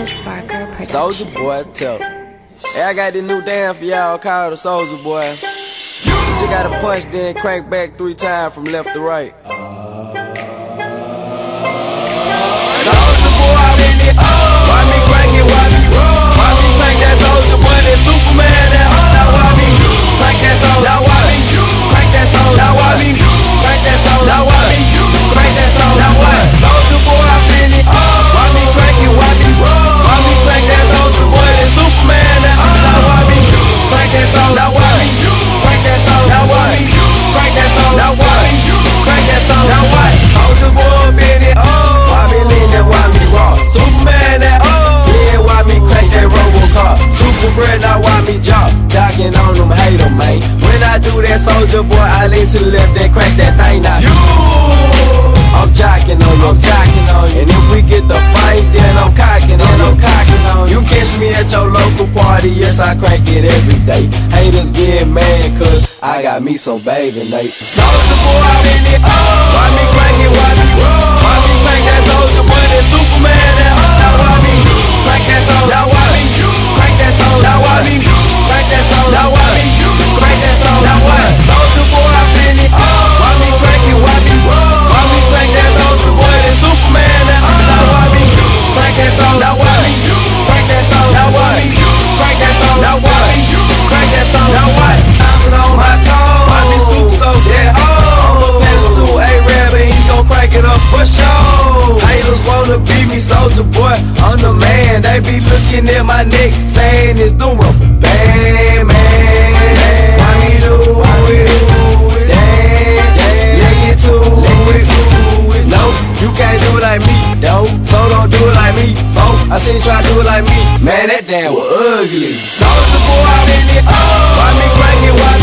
Chris Barker Production. Soldier Boy, tell. Hey, I got this new dance for y'all called the Soldier Boy. You just gotta punch, then crank back 3 times from left to right. Soldier Boy, I'm in it. Why me crank it? Why me roll? Why me crank that Soldier Boy? That Superman, that now why me crank that Soldier? Now why me crank that Soldier? Now why me crank that Soldier? Now why me crank that Soldier? Now what? Soldier Boy, I'm in it. Why me crank it? Why me roll? Why me crank that Soldier Boy? That Superman, that now why me crank that Soldier? Now why me crank that Soldier? Now why me crank that Soldier? Now why me crank that Soldier? Now what? Soldier Boy, I'm in it. Why me lean that? Why me raw? Superman, that yeah, why me crank that Robocop? Super bread, now why me jock? Jocking on them, hate them, man. When I do that, Soldier Boy, I lean to the left, then crank that thing now. I'm jocking on you, I'm jocking on you. And if we get the fight, then I'm cocking on you. You catch me at your local party, yes, I crank it every day. Haters get mad, cause I got me some baby Nate. Soldier Boy, I'm in it. Why me crank it, why me roll? Why me crank that Soldier Boy, that Superman, that now why me crank that Soldier? Now why me crank that Soldier? Now why me crank that Soldier? Now why me crank that Soldier? Now what? Soldier Boy, I'm in it. Why me crank it, why me roll? Why me crank that Soldier Boy, that Superman, that now why me crank that Soldier? Now why me crank that Soldier? Now why me crank that Soldier? Now why me crank that Soldier? Now what? Bouncing on my toe. Why me super so dead? I'ma pass to A-Rab and he gon' crank it up for sure. Haters wanna beat me, Soldier Boy, I'm the man. They be looking at my neck, saying it's the rubber band, man. Why me do it? Damn, let get to it. No, you can't do it like me, though. So don't do it like me, folks. I seen you try to do it like me. Man, that damn was ugly. Soldier Boy, I'm in it. Why me crank it? Why